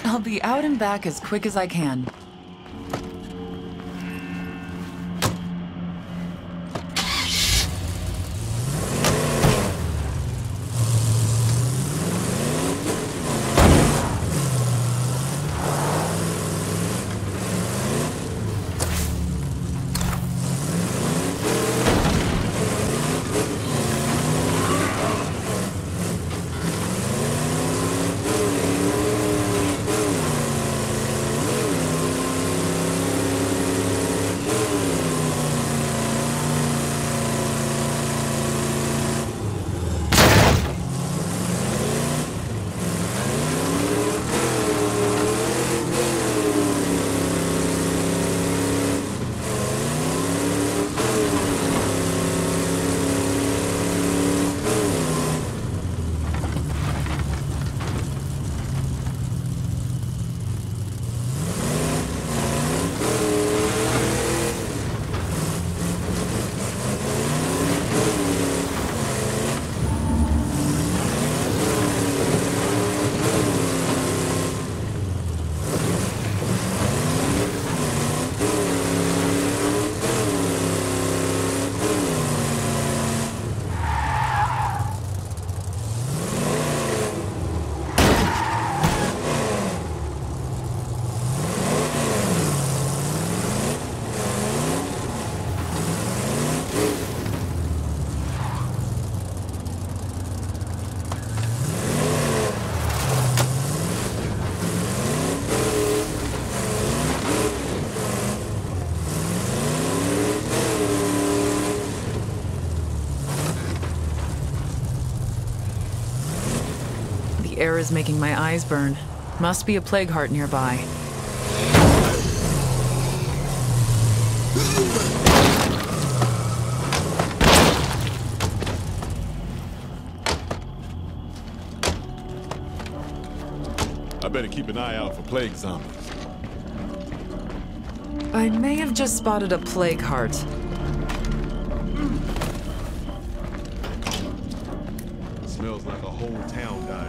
I'll be out and back as quick as I can. The air is making my eyes burn. Must be a plague heart nearby. I better keep an eye out for plague zombies. I may have just spotted a plague heart. It smells like a whole town died.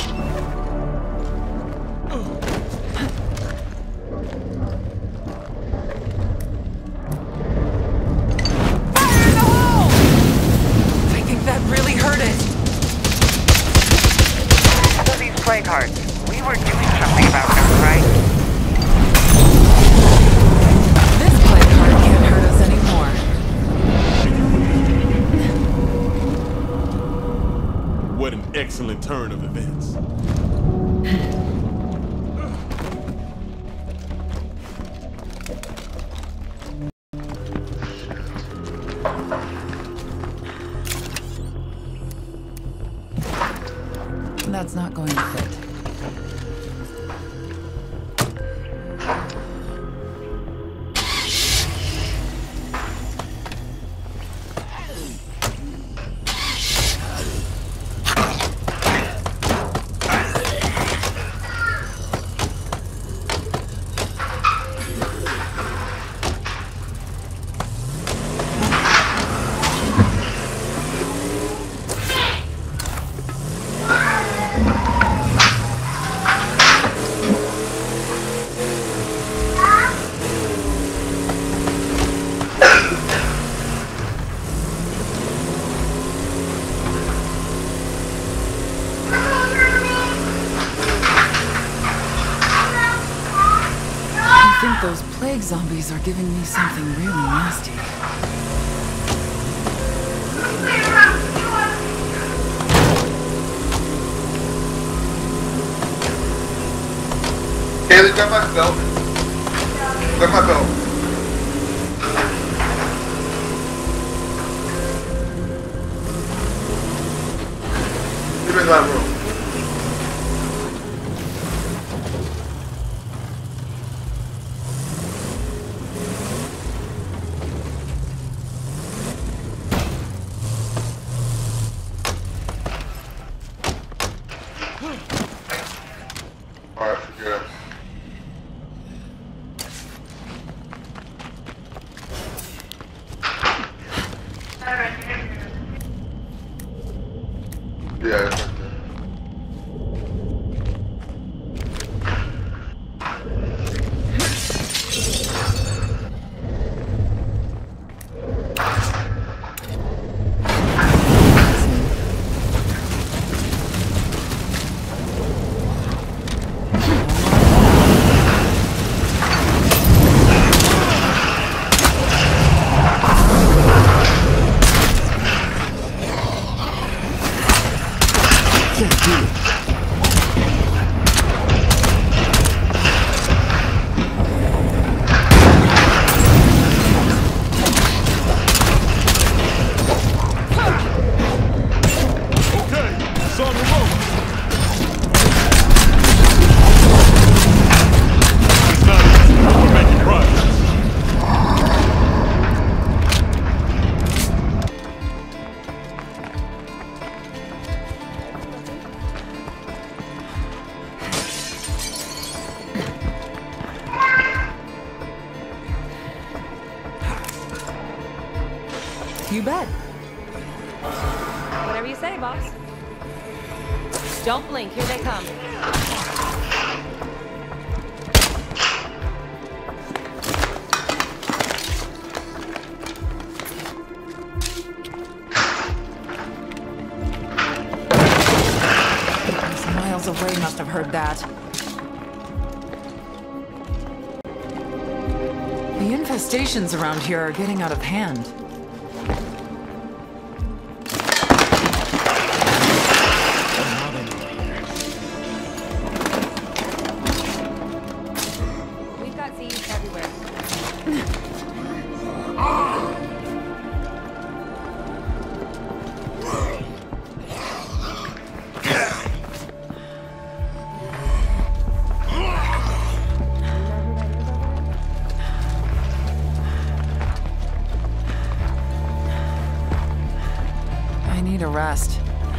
Fire in the hole! I think that really hurt it. So these plague hearts, we were doing something about them, right? This plague heart can't hurt us anymore. What an excellent turn of events. That's not going to fit. I think those plague zombies are giving me something really nasty. Haley, grab my belt. Grab my belt. Get in my room. Alright, forget it. Yeah, it's right there. You bet. Whatever you say, boss. Don't blink. Here they come. Those miles away must have heard that. The infestations around here are getting out of hand. We've got Z's everywhere. I need a rest.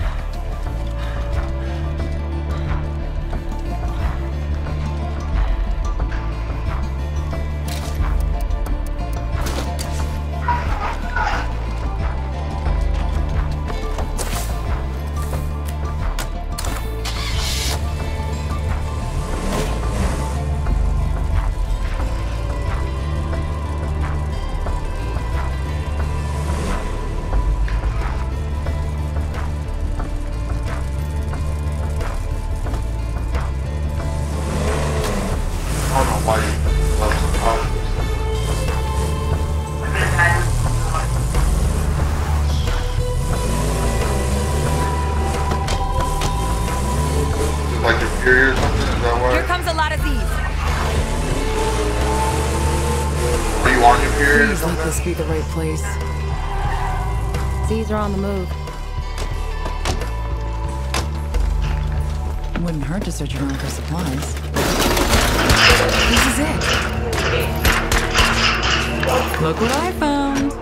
I don't know why you love some politics. Is it like your period or something? Is that why? Here comes a lot of Z's. Are you on your period or Please let something? this be the right place. Z's are on the move. Wouldn't hurt to search around for supplies. This is it. Look what I found.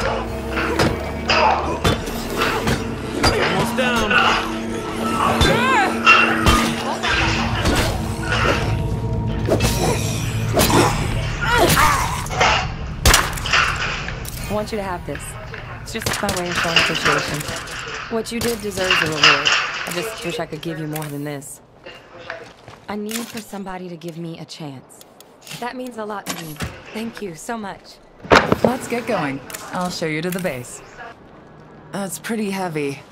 Almost down. I want you to have this. It's just my way of showing appreciation. What you did deserves a reward. I just wish I could give you more than this. I need for somebody to give me a chance. That means a lot to me. Thank you so much. Let's get going. I'll show you to the base. That's pretty heavy.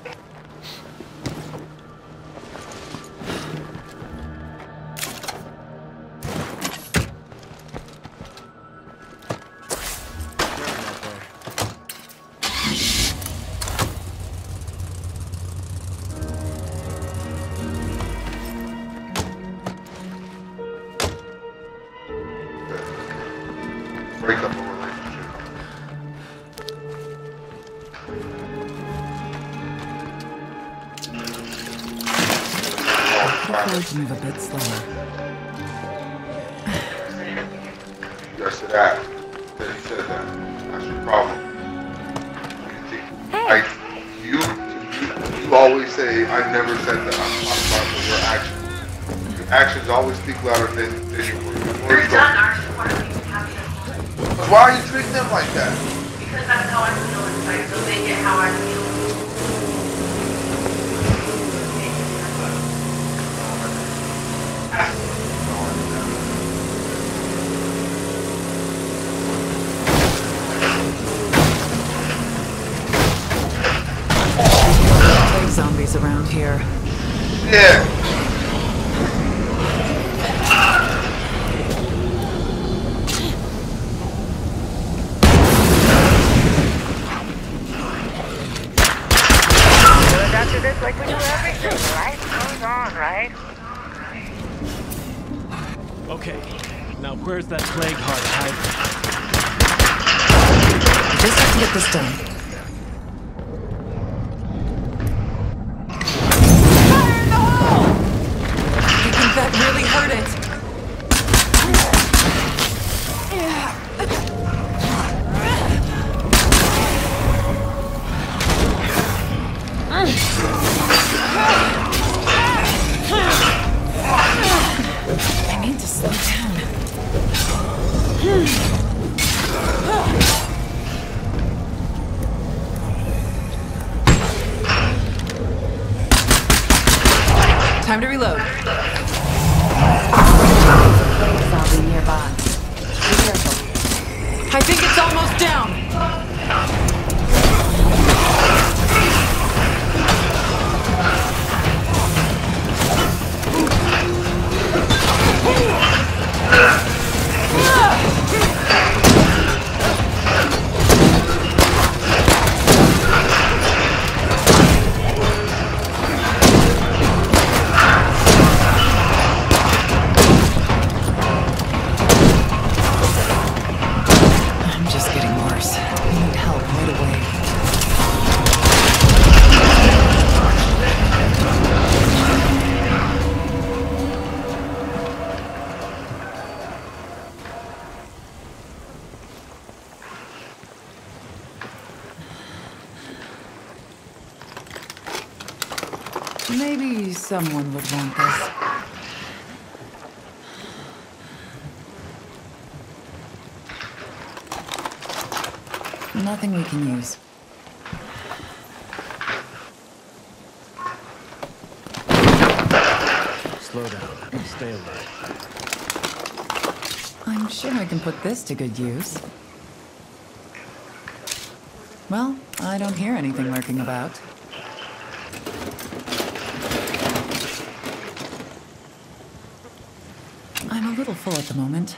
Break up a relationship. Prefer to move a bit slower. Yes, to that. That he said that. That's your problem. You always say, I never said that. I'm talking about your actions. Your actions always speak louder than your words. Where you go? Why are you treating them like that? Because that's how I feel inside, so they get how I feel. Plague zombies around here. Yeah. After this, like we do everything, life goes on, right? Okay, now where's that plague heart hiding? Just have to get this done. Fire in the hole! I think that really hurt it. I need to slow down. Time to reload. Zombie nearby. Be careful. I think it's almost down. I'm just getting worse. I need help right away. Maybe someone would want this. Nothing we can use. Slow down. Stay alert. I'm sure I can put this to good use. Well, I don't hear anything lurking about. I'm a little full at the moment.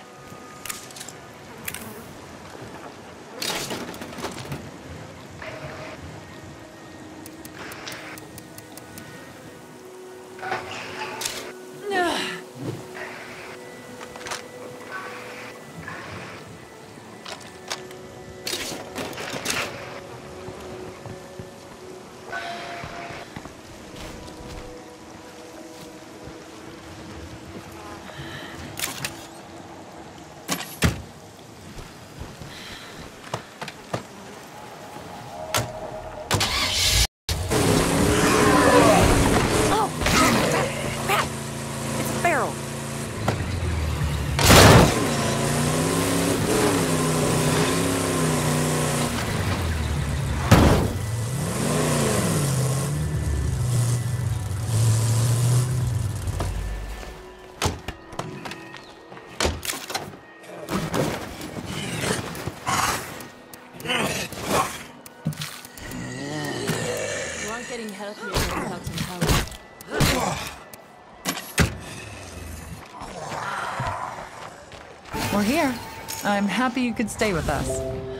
We're here. I'm happy you could stay with us.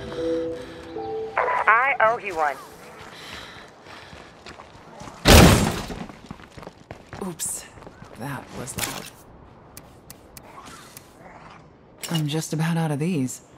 I owe you one. Oops, that was loud. I'm just about out of these.